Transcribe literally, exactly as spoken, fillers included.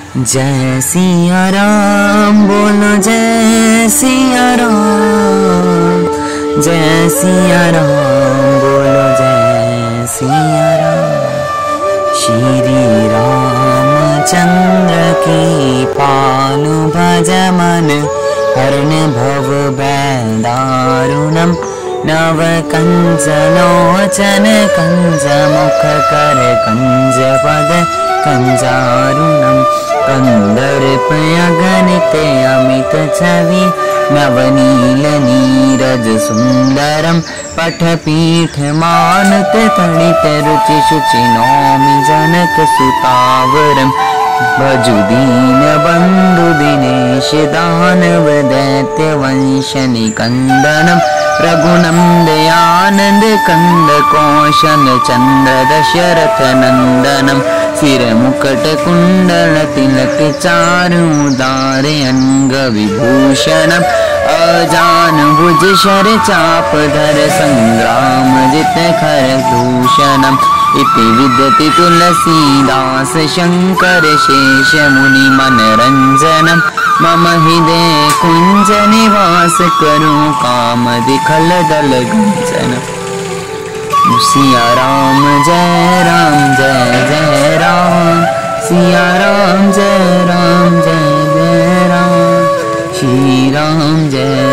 जय सिया राम बोलो जय सिया राम, जय सिया राम बोलो जय सिया राम। श्री रामचंद्र की पालु भज मन, हरण भव दारुणम। नव कंज लोचन कंज मुख कर कंज पद कंजारुणम। कंदर्प अगणित अमित छवि, नवनील नीरज सुंदरम। पठपीठ मानत तड़ित रुचि शुचि, नौमि जनक सुतावरम। भजु दीन बंधु दिनेश, दानव दैत्य वंश निकंदनम। रघुनम दयानंद कंद कौशन, चंद्र दशरथ नंदनम। सिर मुकुट कुंडल तिलक, चारु दारे अंग विभूषणम। अजान भुज शर चाप धर, संग्राम जित खर दूषणम। इति विद्यति तुलसीदास शंकर शेष मुनि मनरंजनम। मम हृदय कुंज निवास, करूं कामदि खलदल गंजनम। सिया राम जय राम जय जय राम, सिया राम जय राम जय जय राम। श्री राम जय